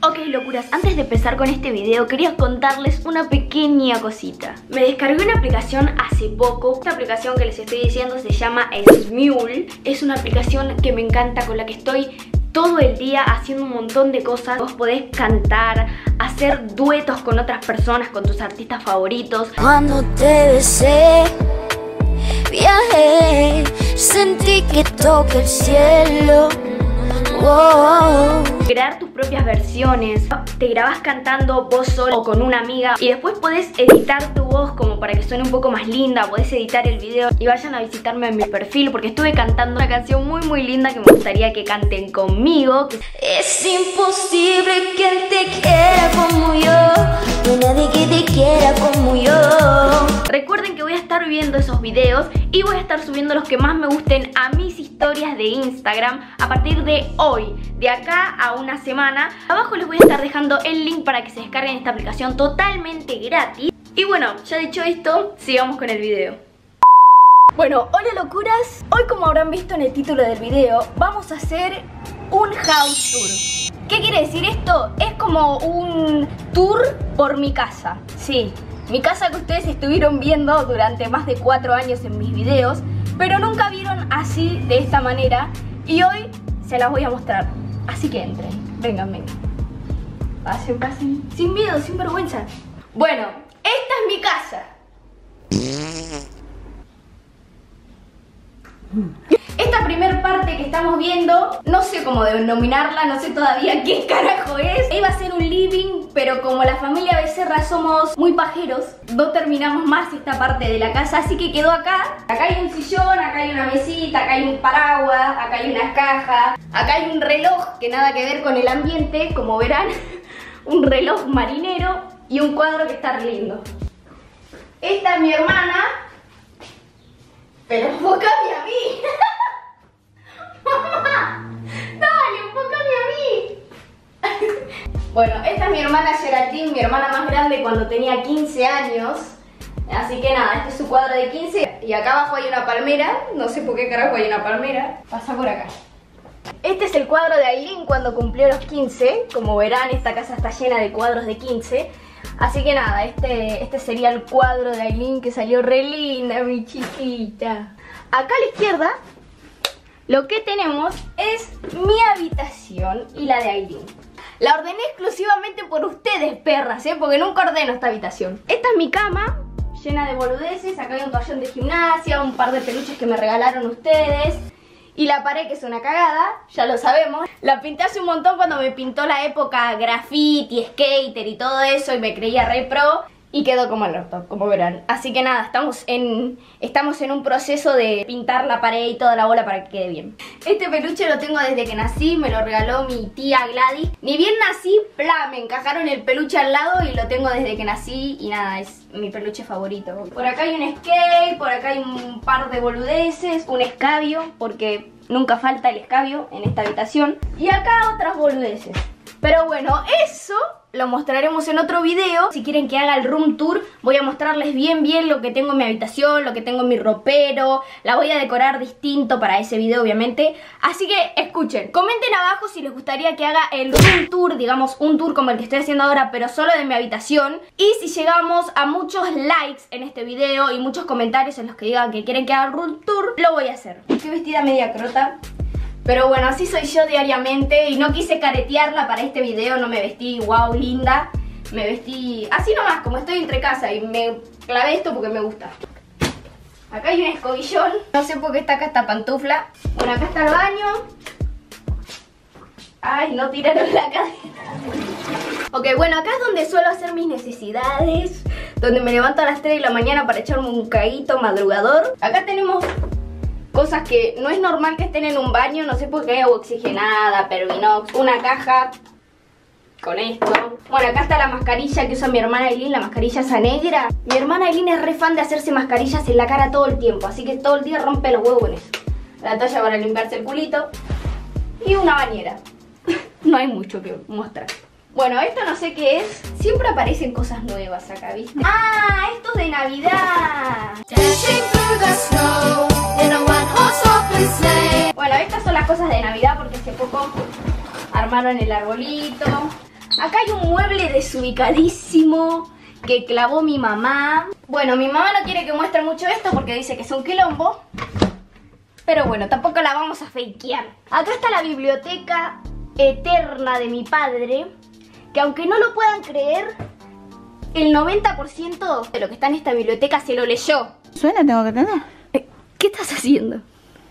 Ok, locuras, antes de empezar con este video quería contarles una pequeña cosita. Me descargué una aplicación hace poco. Esta aplicación que les estoy diciendo se llama Smule. Es una aplicación que me encanta, con la que estoy todo el día haciendo un montón de cosas. Vos podés cantar, hacer duetos con otras personas, con tus artistas favoritos. Cuando te besé, viajé, sentí que toqué el cielo. Wow. Crear tus propias versiones. Te grabás cantando vos solo o con una amiga y después podés editar tu voz como para que suene un poco más linda. Podés editar el video y vayan a visitarme en mi perfil porque estuve cantando una canción muy linda que me gustaría que canten conmigo. Es imposible que él te quiera como yo, no hay nadie que te quiera como yo. Recuerden que voy a estar viendo esos videos y voy a estar subiendo los que más me gusten a mis historias de Instagram a partir de hoy, de acá a una semana. Abajo les voy a estar dejando el link para que se descarguen esta aplicación totalmente gratis. Y bueno, ya dicho esto, sigamos con el video. Bueno, hola locuras. Hoy, como habrán visto en el título del video, vamos a hacer un house tour. ¿Qué quiere decir esto? Es como un tour por mi casa. Sí, mi casa que ustedes estuvieron viendo durante más de 4 años en mis videos, pero nunca vieron así, de esta manera. Y hoy se las voy a mostrar. Así que entren, vengan. Pasen. Sin miedo, sin vergüenza. Bueno, esta es mi casa. Esta primer parte que estamos viendo, no sé cómo denominarla, no sé todavía qué carajo es. Iba a ser un living, pero como la familia Becerra somos muy pajeros, no terminamos más esta parte de la casa, así que quedó acá. Acá hay un sillón, acá hay una mesita, acá hay un paraguas, acá hay unas cajas, acá hay un reloj que nada que ver con el ambiente, como verán. Un reloj marinero y un cuadro que está re lindo. Esta es mi hermana, pero enfócame a mí. Mamá, dale, enfócame a mí. Bueno, esta es mi hermana Geraldine, mi hermana más grande cuando tenía 15 años. Así que nada, este es su cuadro de 15. Y acá abajo hay una palmera, no sé por qué carajo hay una palmera. Pasa por acá. Este es el cuadro de Aileen cuando cumplió los 15. Como verán, esta casa está llena de cuadros de 15. Así que nada, este sería el cuadro de Aileen que salió re linda, mi chiquita. Acá a la izquierda lo que tenemos es mi habitación y la de Aileen. La ordené exclusivamente por ustedes, perras, porque nunca ordeno esta habitación. Esta es mi cama, llena de boludeces. Acá hay un toallón de gimnasia, un par de peluches que me regalaron ustedes. Y la pared, que es una cagada, ya lo sabemos. La pinté hace un montón cuando me pintó la época graffiti, skater y todo eso, y me creía re pro. Y quedó como el orto, como verán. Así que nada, estamos en un proceso de pintar la pared y toda la bola para que quede bien. Este peluche lo tengo desde que nací, me lo regaló mi tía Gladys. Ni bien nací, me encajaron el peluche al lado y lo tengo desde que nací. Y nada, es mi peluche favorito. Por acá hay un skate, por acá hay un par de boludeces, un escabio, porque nunca falta el escabio en esta habitación. Y acá otras boludeces. Pero bueno, eso lo mostraremos en otro video. Si quieren que haga el room tour, voy a mostrarles bien lo que tengo en mi habitación, lo que tengo en mi ropero. La voy a decorar distinto para ese video, obviamente. Así que escuchen, comenten abajo si les gustaría que haga el room tour, digamos un tour como el que estoy haciendo ahora, pero solo de mi habitación. Y si llegamos a muchos likes en este video y muchos comentarios en los que digan que quieren que haga el room tour, lo voy a hacer. Estoy vestida media crota, pero bueno, así soy yo diariamente y no quise caretearla para este video, no me vestí wow linda. Me vestí así nomás, como estoy entre casa, y me clavé esto porque me gusta. Acá hay un escobillón, no sé por qué está acá esta pantufla. Bueno, acá está el baño. Ay, no tiraron la cadena. Ok, bueno, acá es donde suelo hacer mis necesidades, donde me levanto a las 3 de la mañana para echarme un caguito madrugador. Acá tenemos cosas que no es normal que estén en un baño, no sé por qué, agua oxigenada, Pervinox, una caja con esto. Bueno, acá está la mascarilla que usa mi hermana Aileen, la mascarilla esa negra. Mi hermana Aileen es re fan de hacerse mascarillas en la cara todo el tiempo, así que todo el día rompe los huevos en eso. La toalla para limpiarse el culito y una bañera. No hay mucho que mostrar. Bueno, esto no sé qué es. Siempre aparecen cosas nuevas acá, ¿viste? ¡Ah! Esto es de Navidad. Bueno, estas son las cosas de Navidad porque hace poco armaron el arbolito. Acá hay un mueble desubicadísimo que clavó mi mamá. Bueno, mi mamá no quiere que muestre mucho esto porque dice que es un quilombo. Pero bueno, tampoco la vamos a fakear. Acá está la biblioteca eterna de mi padre, que aunque no lo puedan creer, el 90% de lo que está en esta biblioteca se lo leyó. ¿Suena? ¿Tengo que tener? ¿Qué estás haciendo?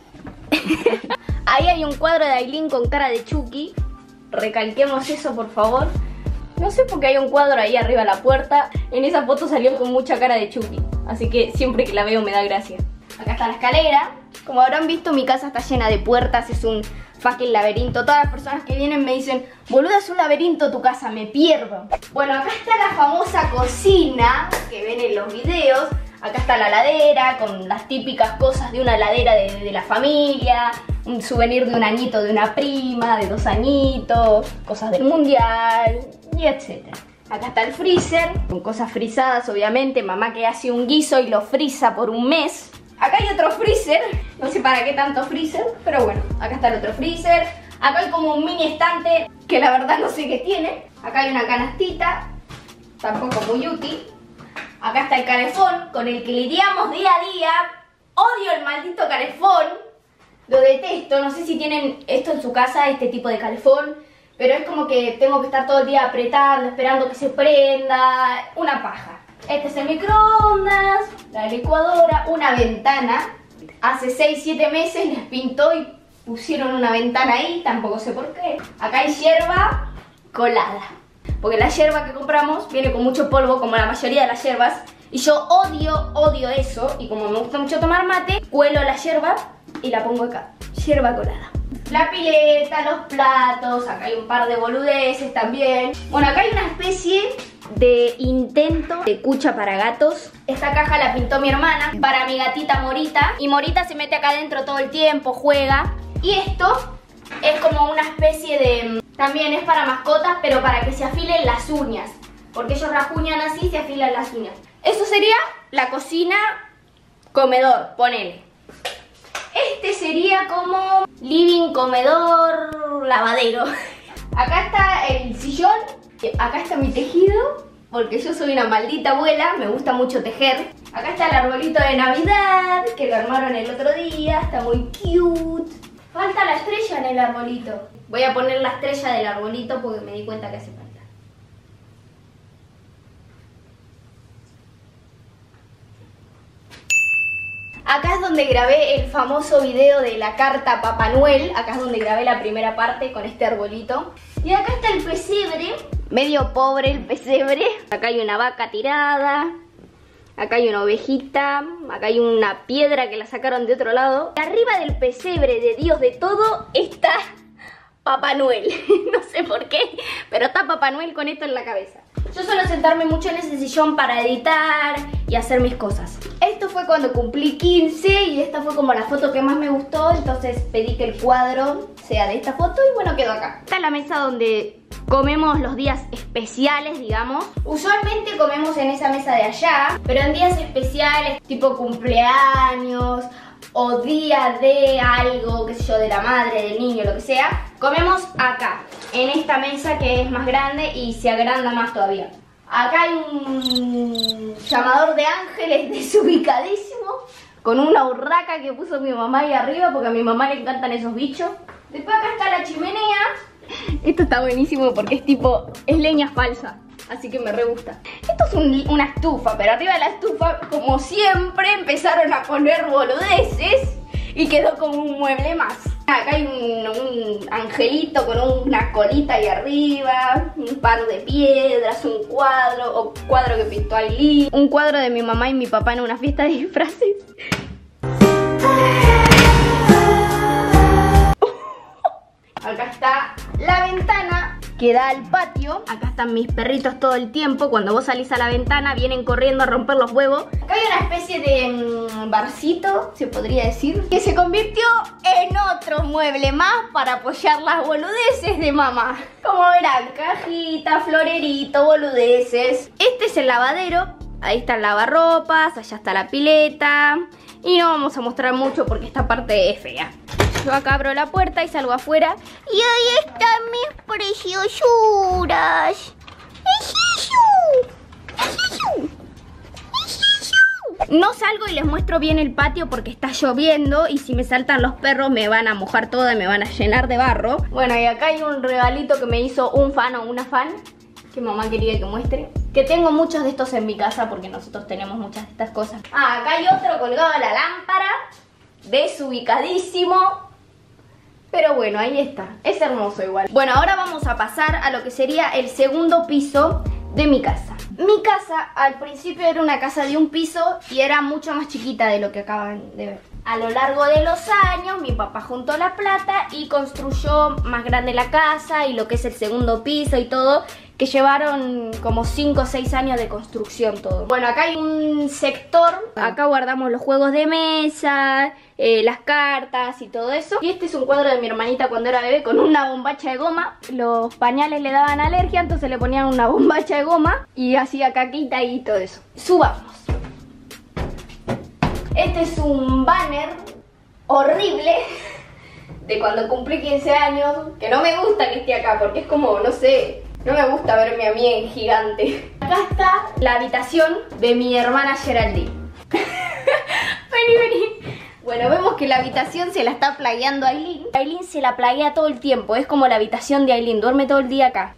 Ahí hay un cuadro de Aileen con cara de Chucky. Recalquemos eso, por favor. No sé por qué hay un cuadro ahí arriba de la puerta. En esa foto salió con mucha cara de Chucky, así que siempre que la veo me da gracia. Acá está la escalera. Como habrán visto, mi casa está llena de puertas. Es un fucking laberinto. Todas las personas que vienen me dicen: boluda, es un laberinto tu casa, me pierdo. Bueno, acá está la famosa cocina que ven en los videos. Acá está la heladera con las típicas cosas de una heladera de la familia. Un souvenir de un añito de una prima, de 2 añitos, cosas del mundial y etc. Acá está el freezer con cosas frisadas, obviamente. Mamá que hace un guiso y lo frisa por un mes. Acá hay otro freezer, no sé para qué tanto freezer, pero bueno, acá está el otro freezer. Acá hay como un mini estante que la verdad no sé qué tiene. Acá hay una canastita, tampoco muy útil. Acá está el calefón con el que lidiamos día a día. Odio el maldito calefón, lo detesto. No sé si tienen esto en su casa, este tipo de calefón, pero es como que tengo que estar todo el día apretando, esperando que se prenda. Una paja. Este es el microondas, la licuadora, una ventana. Hace 6-7 meses les pintó y pusieron una ventana ahí, tampoco sé por qué. Acá hay yerba colada, porque la yerba que compramos viene con mucho polvo, como la mayoría de las yerbas. Y yo odio eso, y como me gusta mucho tomar mate, cuelo la yerba y la pongo acá, yerba colada. La pileta, los platos, acá hay un par de boludeces también. Bueno, acá hay una especie de intento de cucha para gatos. Esta caja la pintó mi hermana para mi gatita Morita. Y Morita se mete acá adentro todo el tiempo, juega. Y esto es como una especie de... También es para mascotas, pero para que se afilen las uñas. Porque ellos rajuñan así y se afilan las uñas. Eso sería la cocina, comedor, ponele. Este sería como living, comedor, lavadero. Acá está el sillón. Acá está mi tejido, porque yo soy una maldita abuela, me gusta mucho tejer. Acá está el arbolito de Navidad, que lo armaron el otro día, está muy cute. Falta la estrella en el arbolito. Voy a poner la estrella del arbolito porque me di cuenta que hace falta. Acá es donde grabé el famoso video de la carta a Papá Noel. Acá es donde grabé la primera parte con este arbolito. Y acá está el pesebre. Medio pobre el pesebre. Acá hay una vaca tirada. Acá hay una ovejita. Acá hay una piedra que la sacaron de otro lado. Y arriba del pesebre de Dios de todo está Papá Noel. No sé por qué, pero está Papá Noel con esto en la cabeza. Yo suelo sentarme mucho en ese sillón para editar y hacer mis cosas. Esto fue cuando cumplí 15 y esta fue como la foto que más me gustó. Entonces pedí que el cuadro sea de esta foto y bueno, quedó acá. Esta es la mesa donde comemos los días especiales, digamos. Usualmente comemos en esa mesa de allá, pero en días especiales, tipo cumpleaños o día de algo, qué sé yo, de la madre, del niño, lo que sea, comemos acá, en esta mesa que es más grande y se agranda más todavía. Acá hay un llamador de ángeles desubicadísimo, con una urraca que puso mi mamá ahí arriba, porque a mi mamá le encantan esos bichos. Después acá está la chimenea. Esto está buenísimo porque es tipo, es leña falsa, así que me re gusta. Esto es una estufa, pero arriba de la estufa, como siempre, empezaron a poner boludeces y quedó como un mueble más. Acá hay un angelito con una colita ahí arriba, un par de piedras, un cuadro que pintó Aileen, un cuadro de mi mamá y mi papá en una fiesta de disfraces. Acá está la ventana que da al patio. Acá están mis perritos todo el tiempo. Cuando vos salís a la ventana vienen corriendo a romper los huevos. Acá hay una especie de barcito, se podría decir, que se convirtió en otro mueble más para apoyar las boludeces de mamá. Como verán, cajita, florerito, boludeces. Este es el lavadero. Ahí está el lavarropas, allá está la pileta. Y no vamos a mostrar mucho porque esta parte es fea. Yo acá abro la puerta y salgo afuera. Y ahí están mis preciosuras. No salgo y les muestro bien el patio porque está lloviendo y si me saltan los perros me van a mojar toda y me van a llenar de barro. Bueno, y acá hay un regalito que me hizo un fan o una fan que mamá quería que muestre. Que tengo muchos de estos en mi casa porque nosotros tenemos muchas de estas cosas. Ah, acá hay otro colgado a la lámpara, desubicadísimo. Pero bueno, ahí está, es hermoso igual. Bueno, ahora vamos a pasar a lo que sería el segundo piso de mi casa. Mi casa al principio era una casa de un piso y era mucho más chiquita de lo que acaban de ver. A lo largo de los años mi papá juntó la plata y construyó más grande la casa y lo que es el segundo piso y todo, que llevaron como 5 o 6 años de construcción todo. Bueno, acá hay un sector, acá guardamos los juegos de mesa, las cartas y todo eso. Y este es un cuadro de mi hermanita cuando era bebé con una bombacha de goma. Los pañales le daban alergia, entonces le ponían una bombacha de goma y hacía caquita y todo eso. Subamos. Este es un banner horrible de cuando cumplí 15 años, que no me gusta que esté acá porque es como, no sé, no me gusta verme a mí en gigante. Acá está la habitación de mi hermana Geraldine. Vení. Bueno, vemos que la habitación se la está plagueando Aileen. Aileen se la plaguea todo el tiempo, es como la habitación de Aileen, duerme todo el día acá.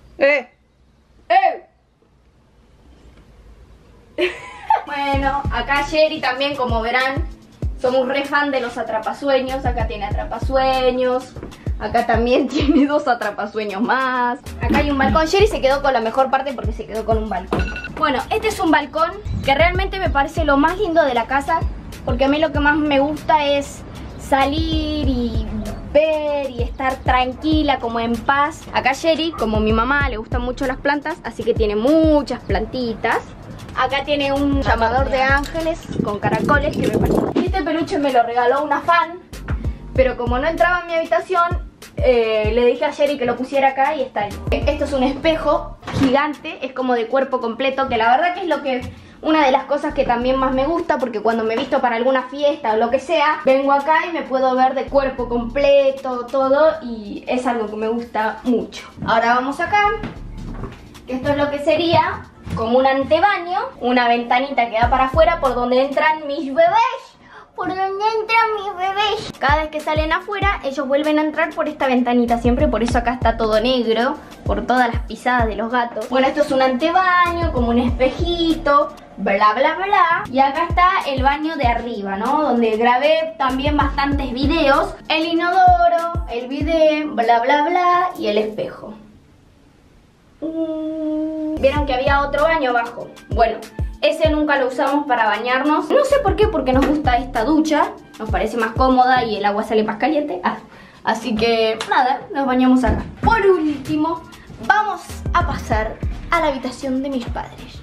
Bueno, acá Sherry también, como verán, somos re fan de los atrapasueños. Acá tiene atrapasueños. Acá también tiene 2 atrapasueños más. Acá hay un balcón. Sherry se quedó con la mejor parte porque se quedó con un balcón. Bueno, este es un balcón que realmente me parece lo más lindo de la casa, porque a mí lo que más me gusta es salir y ver y estar tranquila, como en paz. Acá Sherry, como mi mamá, le gustan mucho las plantas, así que tiene muchas plantitas. Acá tiene un llamador de ángeles con caracoles que me parece. Este peluche me lo regaló una fan, pero como no entraba en mi habitación, le dije a Sherry que lo pusiera acá y está ahí. Esto es un espejo gigante, es como de cuerpo completo, que la verdad que es lo que... Una de las cosas que también más me gusta, porque cuando me visto para alguna fiesta o lo que sea, vengo acá y me puedo ver de cuerpo completo, todo, y es algo que me gusta mucho. Ahora vamos acá, que esto es lo que sería como un antebaño, una ventanita que da para afuera por donde entran mis bebés. Por donde entran mis bebés. Cada vez que salen afuera, ellos vuelven a entrar por esta ventanita siempre, por eso acá está todo negro, por todas las pisadas de los gatos. Bueno, esto es un antebaño, como un espejito, bla bla bla. Y acá está el baño de arriba, ¿no? Donde grabé también bastantes videos. El inodoro, el bidet, bla bla bla y el espejo. Vieron que había otro baño abajo. Bueno, ese nunca lo usamos para bañarnos. No sé por qué, porque nos gusta esta ducha. Nos parece más cómoda y el agua sale más caliente. Así que nada, nos bañamos acá. Por último, vamos a pasar a la habitación de mis padres.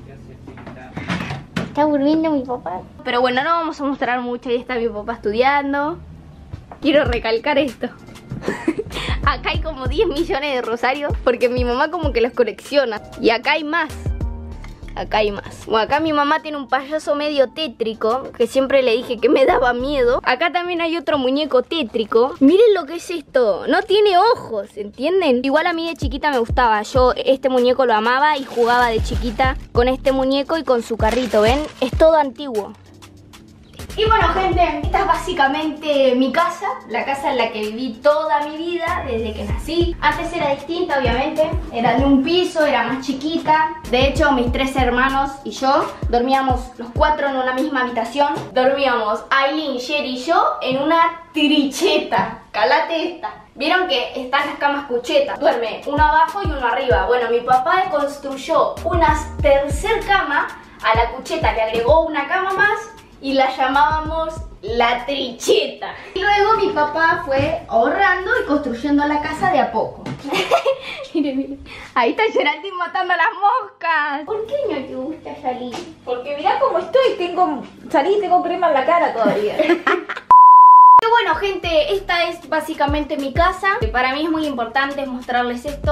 Está durmiendo mi papá. Pero bueno, no vamos a mostrar mucho. Ahí está mi papá estudiando. Quiero recalcar esto. Acá hay como 10 millones de rosarios, porque mi mamá como que los colecciona. Y acá hay más. Acá hay más. Bueno, acá mi mamá tiene un payaso medio tétrico, que siempre le dije que me daba miedo. Acá también hay otro muñeco tétrico. Miren lo que es esto. No tiene ojos, ¿entienden? Igual a mí de chiquita me gustaba. Yo este muñeco lo amaba y jugaba de chiquita con este muñeco y con su carrito, ¿ven? Es todo antiguo. Y bueno, gente, esta es básicamente mi casa, la casa en la que viví toda mi vida, desde que nací. Antes era distinta, obviamente, era de un piso, era más chiquita. De hecho, mis 3 hermanos y yo dormíamos los 4 en una misma habitación. Dormíamos Aileen, Sherry y yo en una tricheta. Calate esta. Vieron que están las camas cuchetas. Duerme uno abajo y uno arriba. Bueno, mi papá construyó una tercer cama a la cucheta, le agregó una cama más y la llamábamos la tricheta. Y luego mi papá fue ahorrando y construyendo la casa de a poco. Miren, miren. Ahí está Geraldine matando a las moscas. ¿Por qué no te gusta salir? Porque mirá cómo estoy, salí y tengo crema en la cara todavía. Y bueno, gente, esta es básicamente mi casa. Para mí es muy importante mostrarles esto,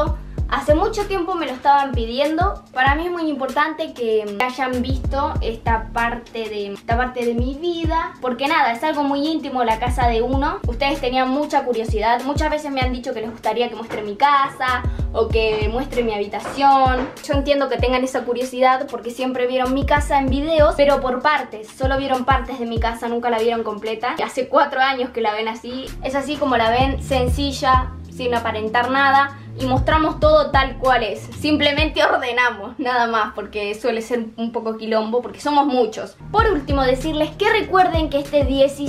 Hace mucho tiempo me lo estaban pidiendo. Para mí es muy importante que hayan visto esta parte de mi vida, porque nada, es algo muy íntimo la casa de uno. Ustedes tenían mucha curiosidad. Muchas veces me han dicho que les gustaría que muestre mi casa o que muestre mi habitación. Yo entiendo que tengan esa curiosidad porque siempre vieron mi casa en videos, pero por partes. Solo vieron partes de mi casa, nunca la vieron completa. Hace 4 años que la ven así. Es así como la ven, sencilla, sin aparentar nada, y mostramos todo tal cual es. Simplemente ordenamos, nada más, porque suele ser un poco quilombo porque somos muchos. Por último, decirles que recuerden que este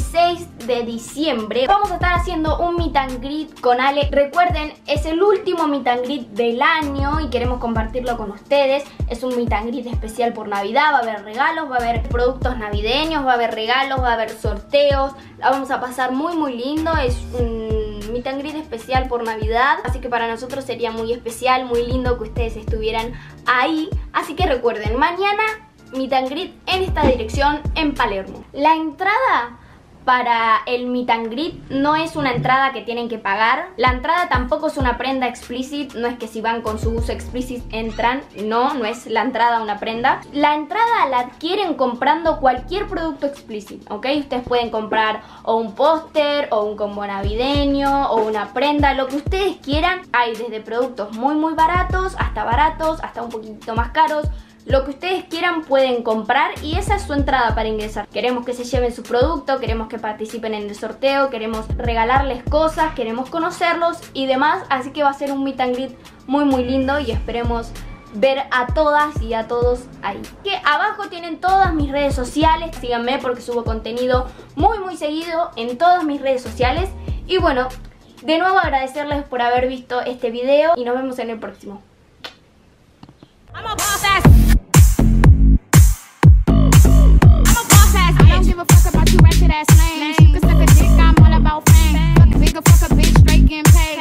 16 de diciembre vamos a estar haciendo un meet and greet con Ale. Recuerden, es el último meet and greet del año y queremos compartirlo con ustedes. Es un meet and greet especial por Navidad. Va a haber regalos, va a haber productos navideños, va a haber regalos, va a haber sorteos. La vamos a pasar muy muy lindo. Es un meet and greet especial por Navidad, así que para nosotros sería muy especial, muy lindo que ustedes estuvieran ahí. Así que recuerden, mañana meet and greet en esta dirección en Palermo. La entrada para el meet and greet no es una entrada que tienen que pagar. La entrada tampoco es una prenda explícit. No es que si van con su uso explícit entran. No, no es la entrada una prenda. La entrada la adquieren comprando cualquier producto explícito, ¿ok? Ustedes pueden comprar o un póster, o un combo navideño, o una prenda, lo que ustedes quieran. Hay desde productos muy muy baratos hasta un poquito más caros. Lo que ustedes quieran pueden comprar y esa es su entrada para ingresar. Queremos que se lleven su producto, queremos que participen en el sorteo, queremos regalarles cosas, queremos conocerlos y demás. Así que va a ser un meet and greet muy muy lindo y esperemos ver a todas y a todos ahí. Que abajo tienen todas mis redes sociales. Síganme porque subo contenido muy muy seguido en todas mis redes sociales. Y bueno, de nuevo agradecerles por haber visto este video y nos vemos en el próximo.